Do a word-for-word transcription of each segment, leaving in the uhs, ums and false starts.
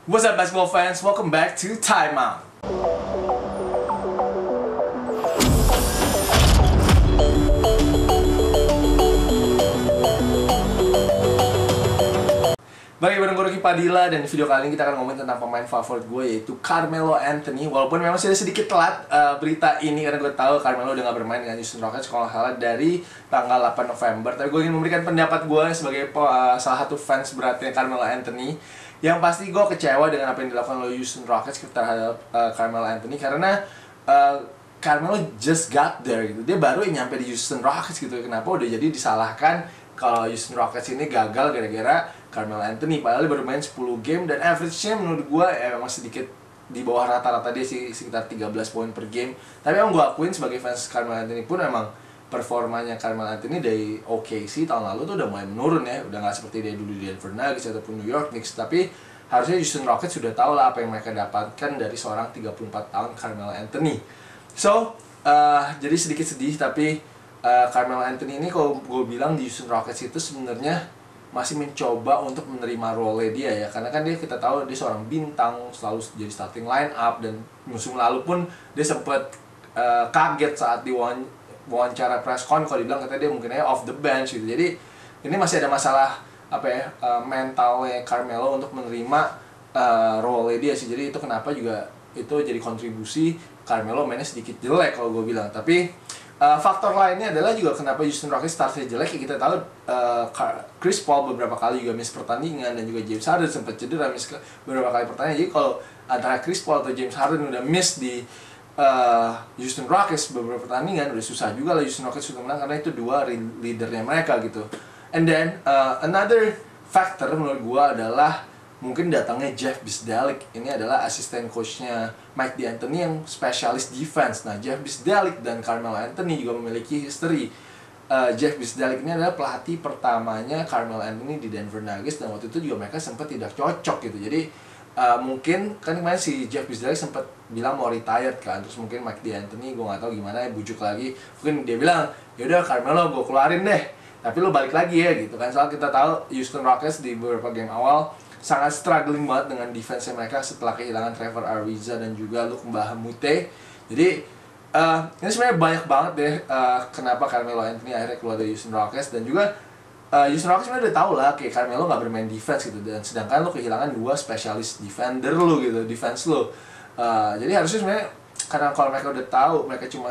What's up basketball fans? Welcome back to Timeout. Balik bareng gue Rocky Padilla, dan video kali ini kita akan ngomongin tentang pemain favorit gue, yaitu Carmelo Anthony. Walaupun memang sudah sedikit telat uh, berita ini, karena gue tahu Carmelo udah gak bermain dengan Houston Rockets kalau nggak salah dari tanggal delapan November. Tapi gue ingin memberikan pendapat gue sebagai uh, salah satu fans beratnya Carmelo Anthony. Yang pasti gue kecewa dengan apa yang dilakukan oleh Houston Rockets terhadap uh, Carmelo Anthony, karena uh, Carmelo just got there gitu. Dia baru nyampe di Houston Rockets gitu. Kenapa udah jadi disalahkan kalau Houston Rockets ini gagal gara-gara Carmelo Anthony? Padahal dia baru main sepuluh game dan average-nya menurut gue ya memang sedikit di bawah rata-rata dia sih, sekitar tiga belas poin per game. Tapi emang gue akuin sebagai fans Carmelo Anthony pun emang performanya Carmelo Anthony dari O K C tahun lalu tuh udah mulai menurun ya. Udah gak seperti dia dulu di Denver Nuggets ataupun New York Knicks. Tapi harusnya Houston Rockets sudah tahu lah apa yang mereka dapatkan dari seorang tiga puluh empat tahun Carmelo Anthony. So, uh, jadi sedikit sedih, tapi uh, Carmelo Anthony ini kalau gue bilang di Houston Rockets itu sebenarnya masih mencoba untuk menerima role dia ya, karena kan dia, kita tahu dia seorang bintang, selalu jadi starting line up, dan musim lalu pun dia sempat uh, kaget saat di wawancara press con kalau dibilang katanya dia mungkin aja off the bench gitu. Jadi ini masih ada masalah apa ya, uh, mentalnya Carmelo untuk menerima uh, role dia sih. Jadi itu kenapa juga itu jadi kontribusi Carmelo mainnya sedikit jelek kalau gue bilang. Tapi Uh, faktor lainnya adalah juga kenapa Houston Rockets startnya jelek ya, kita tahu uh, Chris Paul beberapa kali juga miss pertandingan, dan juga James Harden sempat cedera miss beberapa kali pertandingan. Jadi kalau antara Chris Paul atau James Harden udah miss di uh, Houston Rockets beberapa pertandingan, udah susah juga lah Houston Rockets untuk menang, karena itu dua leadernya mereka gitu. And then uh, another factor menurut gua adalah mungkin datangnya Jeff Bzdelik. Ini adalah asisten coachnya Mike D'Antoni yang spesialis defense. Nah, Jeff Bzdelik dan Carmelo Anthony juga memiliki history. uh, Jeff Bzdelik ini adalah pelatih pertamanya Carmelo Anthony di Denver Nuggets, dan waktu itu juga mereka sempat tidak cocok gitu. Jadi uh, mungkin kan kemarin si Jeff Bzdelik sempat bilang mau retired kan, terus mungkin Mike D'Antoni gue nggak tahu gimana ya, bujuk lagi. Mungkin dia bilang, yaudah Carmelo gue keluarin deh, tapi lo balik lagi ya gitu kan. Soal kita tahu Houston Rockets di beberapa game awal sangat struggling banget dengan defense mereka setelah kehilangan Trevor Ariza dan juga Luke Mbahumute. Jadi uh, ini sebenarnya banyak banget deh uh, kenapa Carmelo Anthony akhirnya keluar dari Houston Rockets. Dan juga uh, Houston Rockets sebenarnya udah tau lah kayak Carmelo nggak bermain defense gitu, dan sedangkan lo kehilangan dua spesialis defender lo gitu, defense lo. Uh, jadi harusnya sebenarnya, karena kalau mereka udah tahu mereka cuma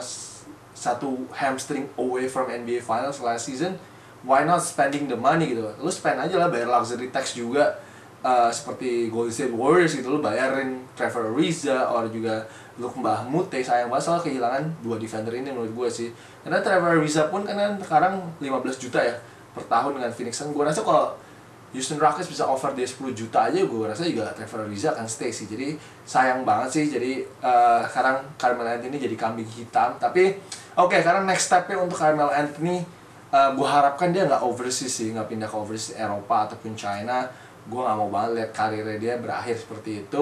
satu hamstring away from N B A Finals last season, why not spending the money gitu? Lo spend aja lah, bayar luxury tax juga. Uh, seperti Golden State Warriors gitu, lu bayarin Trevor Ariza atau juga Luke Mbahumute. Sayang banget soal kehilangan dua defender ini menurut gue sih, karena Trevor Ariza pun kan sekarang lima belas juta ya per tahun dengan Phoenix Suns. Gue rasa kalau Houston Rockets bisa offer dia sepuluh juta aja, gue rasa juga Trevor Ariza akan stay sih. Jadi sayang banget sih. Jadi uh, sekarang Carmelo Anthony jadi kambing hitam. Tapi oke, okay, karena next stepnya untuk Carmelo Anthony, uh, gue harapkan dia nggak overseas sih, nggak pindah ke overseas Eropa ataupun China. Gue gak mau banget lihat karirnya dia berakhir seperti itu.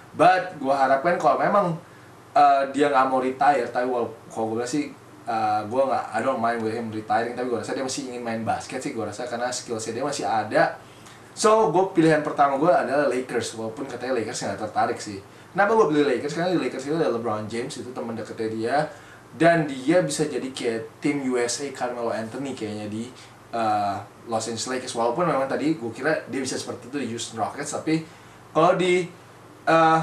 But gue harapkan kalau memang uh, dia gak mau retire, tapi kalau gue sih uh, gue gak, I don't mind with him retiring, tapi gue rasa dia masih ingin main basket sih. Gue rasa karena skillsnya dia masih ada. So gue pilihan pertama gue adalah Lakers, walaupun katanya Lakers gak tertarik sih. Kenapa gue pilih Lakers? Karena di Lakers itu ada LeBron James, itu teman dekatnya dia, dan dia bisa jadi kayak tim U S A Carmelo Anthony kayaknya di Uh, Los Angeles Lakers. Walaupun memang tadi gue kira dia bisa seperti itu di Houston Rockets, tapi kalau di uh,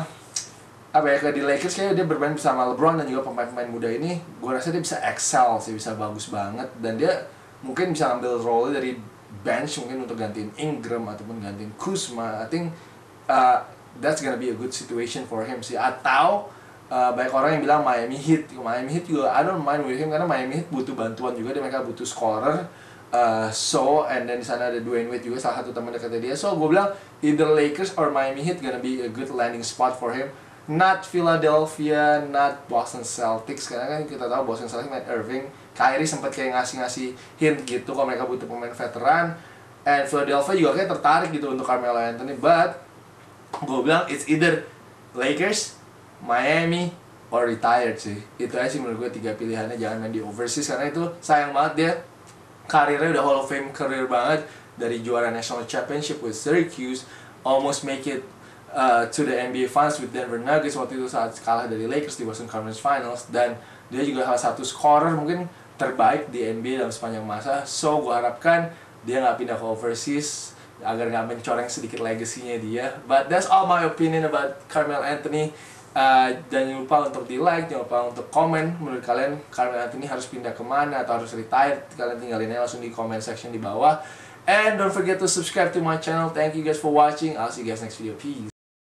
apa ya, kayak di Lakers kayaknya dia bermain bersama LeBron dan juga pemain-pemain muda ini, gue rasa dia bisa excel sih, bisa bagus banget, dan dia mungkin bisa ngambil role dari bench mungkin untuk gantiin Ingram ataupun gantiin Kuzma. I think uh, that's gonna be a good situation for him sih. Atau uh, banyak orang yang bilang Miami Heat. Miami Heat juga I don't mind with him, karena Miami Heat butuh bantuan juga, dia mereka butuh scorer. Uh, so, and then di sana ada Dwayne Wade juga, salah satu teman dekatnya dia. So, gue bilang either Lakers or Miami Heat gonna be a good landing spot for him. Not Philadelphia, not Boston Celtics, karena kan kita tahu Boston Celtics main Irving, Kyrie sempat kayak ngasih-ngasih hint gitu kalau mereka butuh pemain veteran. And Philadelphia juga kayak tertarik gitu untuk Carmelo Anthony. But gue bilang it's either Lakers, Miami, or retired sih. Itu aja sih menurut gue tiga pilihannya. Jangan main di overseas, karena itu sayang banget dia karirnya udah Hall of Fame career banget, dari juara National Championship with Syracuse, almost make it uh, to the N B A Finals with Denver Nuggets waktu itu saat kalah dari Lakers di Western Conference Finals, dan dia juga salah satu scorer mungkin terbaik di N B A dalam sepanjang masa. So gue harapkan dia nggak pindah ke overseas agar nggak mencoreng sedikit legasinya dia. But that's all my opinion about Carmelo Anthony. Uh, dan jangan lupa untuk di like, jangan lupa untuk komen menurut kalian Carmelo Anthony harus pindah kemana atau harus retire. Kalian tinggalin aja langsung di comment section di bawah. And don't forget to subscribe to my channel. Thank you guys for watching. I'll see you guys next video. Peace.